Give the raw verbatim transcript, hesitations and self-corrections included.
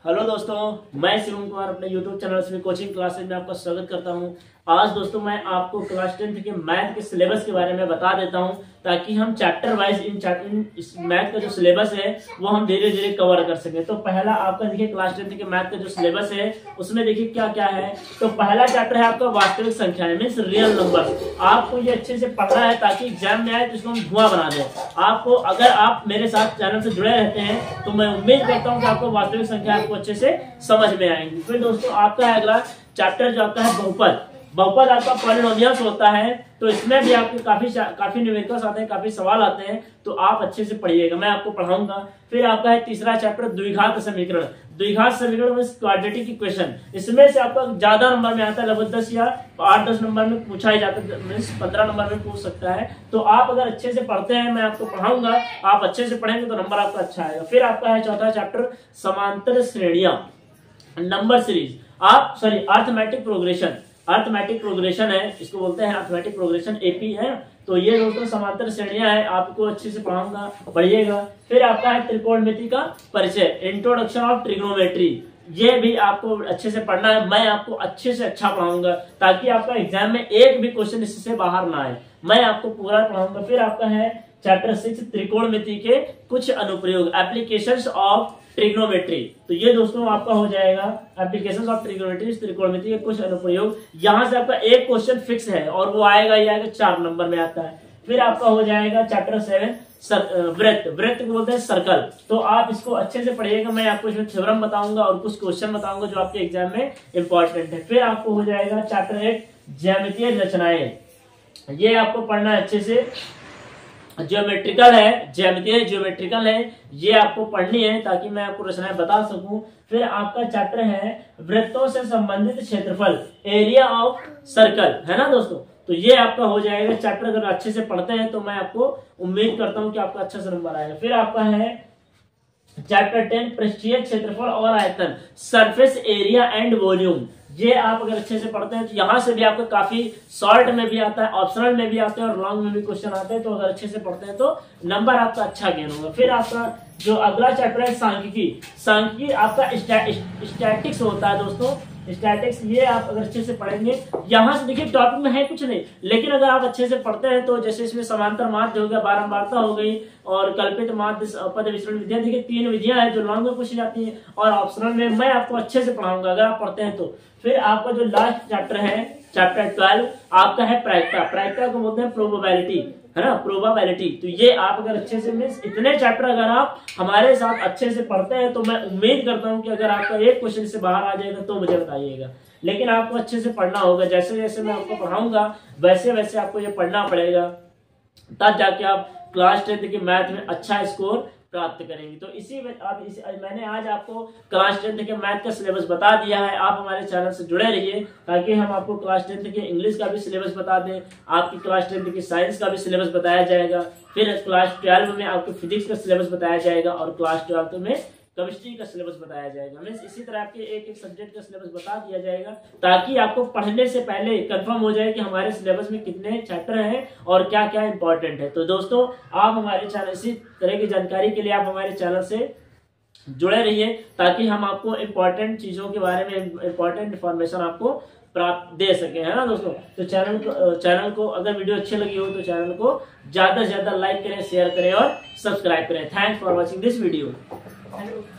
Hello दोस्तों, मैं शिवम कुमार अपने यूट्यूब चैनल से कोचिंग क्लासेज में आपका स्वागत करता हूं। आज दोस्तों मैं आपको क्लास टेंथ के मैथ के सिलेबस के बारे में बता देता हूं, ताकि हम चैप्टर वाइज इन चैप्टर इस मैथ का जो सिलेबस है वो हम धीरे धीरे कवर कर सकें। तो पहला आपका देखिए क्लास टेंथ के मैथ का जो सिलेबस है उसमें देखिए क्या क्या है। तो पहला चैप्टर है आपका वास्तविक संख्या मीन्स रियल नंबर। आपको ये अच्छे से पढ़ना है ताकि एग्जाम में आए तो इसको हम धुआं बना दें। आपको अगर आप मेरे साथ चैनल से जुड़े रहते हैं तो मैं उम्मीद करता हूँ कि आपको वास्तविक संख्या आपको अच्छे से समझ में आएंगी। फिर दोस्तों आपका है अगला चैप्टर जो आपका है बहुपद। बहुपद आपका पॉलिनोमियल्स होता है, तो इसमें भी आपके काफी काफी न्यूमेरिकल्स आते हैं, काफी सवाल आते हैं, तो आप अच्छे से पढ़िएगा, मैं आपको पढ़ाऊंगा। फिर आपका है तीसरा चैप्टर द्विघात समीकरण। द्विघात समीकरण मींस क्वाड्रेटिक इक्वेशन। इसमें से आपका ज्यादा नंबर में आता है, लगभग दस या आठ दस नंबर में पूछा ही जाता है, मींस पंद्रह नंबर में पूछ सकता है। तो आप अगर अच्छे से पढ़ते हैं, मैं आपको पढ़ाऊंगा, आप अच्छे से पढ़ेंगे तो नंबर आपका अच्छा आएगा। फिर आपका है चौथा चैप्टर समांतर श्रेणियां, नंबर सीरीज। आप sorry arithmetic progression. Arithmetic progression है, इसको बोलते हैं अर्थमेटिक प्रोग्रेशन, एपी है। तो ये दोस्तों समांतर श्रेणियां है, आपको अच्छे से पढ़ाऊंगा, पढ़िएगा। फिर आपका है त्रिकोणमिति का परिचय, इंट्रोडक्शन ऑफ ट्रिग्नोमेट्री। ये भी आपको अच्छे से पढ़ना है, मैं आपको अच्छे से अच्छा पढ़ाऊंगा ताकि आपका एग्जाम में एक भी क्वेश्चन इससे बाहर ना आए, मैं आपको पूरा पढ़ाऊंगा। फिर आपका है चैप्टर सिक्स त्रिकोणमिति के कुछ अनुप्रयोग, एप्लीकेशंस ऑफ ट्रिग्नोमेट्री। तो ये दोस्तों आपका हो जाएगा एप्लीकेशंस ऑफ ट्रिग्नोमेट्री, त्रिकोणमिति के कुछ अनुप्रयोग। यहाँ से आपका एक क्वेश्चन फिक्स है और वो आएगा ही आएगा, चार नंबर में आता है। फिर आपका हो जाएगा चैप्टर सेवन वृत्त। वृत्त को बोलते हैं सर्कल। तो आप इसको अच्छे से पढ़िएगा, मैं आपको इसमें थ्योरम बताऊंगा और कुछ क्वेश्चन बताऊंगा जो आपके एग्जाम में इंपॉर्टेंट है। फिर आपको हो जाएगा चैप्टर एट ज्यामितीय रचनाएं। ये आपको पढ़ना है अच्छे से। ज्योमेट्रिकल है, ज्यामितीय ज्योमेट्रिकल है, ये आपको पढ़नी है ताकि मैं आपको रचनाएं बता सकूं। फिर आपका चैप्टर है वृत्तों से संबंधित क्षेत्रफल, एरिया ऑफ सर्कल, है ना दोस्तों। तो ये आपका हो जाएगा चैप्टर। अगर अच्छे से पढ़ते हैं तो मैं आपको उम्मीद करता हूं कि आपका अच्छा से नंबर आएगा। फिर आपका है चैप्टर टेन पृष्ठीय क्षेत्रफल और आयतन, सरफेस एरिया एंड वॉल्यूम। ये आप अगर अच्छे से पढ़ते हैं तो यहाँ से भी आपको काफी शॉर्ट में भी आता है, ऑप्शनल में भी आते हैं और लॉन्ग में भी क्वेश्चन आते हैं। तो अगर अच्छे से पढ़ते हैं तो नंबर आपका अच्छा गेन होगा। फिर आपका जो अगला चैप्टर है सांख्यिकी। सांख्यिकी आपका स्टैटिक्स होता है दोस्तों, स्टैटिक्स। ये आप अगर अच्छे से पढ़ेंगे, यहाँ से देखिए टॉपिक में है कुछ नहीं, लेकिन अगर आप अच्छे से पढ़ते हैं तो जैसे इसमें समांतर माध्य हो गया, बारंबारता हो गई और कल्पित माध्य पद विचरण विधियां, देखिए तीन विधियां हैं जो लॉन्ग में पूछी जाती हैं और ऑप्शनल में मैं आपको अच्छे से पढ़ाऊंगा अगर आप पढ़ते हैं तो। फिर आपका जो लास्ट चैप्टर है चैप्टर ट्वेल्व आपका है प्रायिकता। प्रायिकता को बोलते हैं प्रोबेबिलिटी, है ना, प्रोबेबिलिटी। तो ये आप अगर अच्छे से मींस इतने चैप्टर अगर आप हमारे साथ अच्छे से पढ़ते हैं तो मैं उम्मीद करता हूं कि अगर आपका एक क्वेश्चन से बाहर आ जाएगा तो मुझे बताइएगा। लेकिन आपको अच्छे से पढ़ना होगा, जैसे जैसे मैं आपको पढ़ाऊंगा वैसे वैसे आपको ये पढ़ना पड़ेगा, तब जाके आप क्लास टेंथ के मैथ में अच्छा स्कोर प्राप्त करेंगे। तो इसी में आप इसी मैंने आज आपको क्लास टेंथ के मैथ का सिलेबस बता दिया है। आप हमारे चैनल से जुड़े रहिए ताकि हम आपको क्लास टेंथ के इंग्लिश का भी सिलेबस बता दें, आपकी क्लास टेंथ की साइंस का भी सिलेबस बताया जाएगा, फिर क्लास ट्वेल्व में आपको फिजिक्स का सिलेबस बताया जाएगा और क्लास ट्वेल्थ में केमिस्ट्री का सिलेबस बताया जाएगा। मींस इसी तरह आपके एक एक सब्जेक्ट का सिलेबस बता दिया जाएगा ताकि आपको पढ़ने से पहले कंफर्म हो जाए कि हमारे सिलेबस में कितने चैप्टर हैं और क्या क्या इंपॉर्टेंट है। तो दोस्तों आप हमारे चैनल, इसी तरह की जानकारी के लिए आप हमारे चैनल से जुड़े रहिए ताकि हम आपको इम्पोर्टेंट चीजों के बारे में इम्पोर्टेंट इन्फॉर्मेशन आपको प्राप्त दे सके, है ना दोस्तों। तो चैनल को चैनल को अगर वीडियो अच्छी लगी हो तो चैनल को ज्यादा से ज्यादा लाइक करें, शेयर करें और सब्सक्राइब करें। Thanks for watching this video.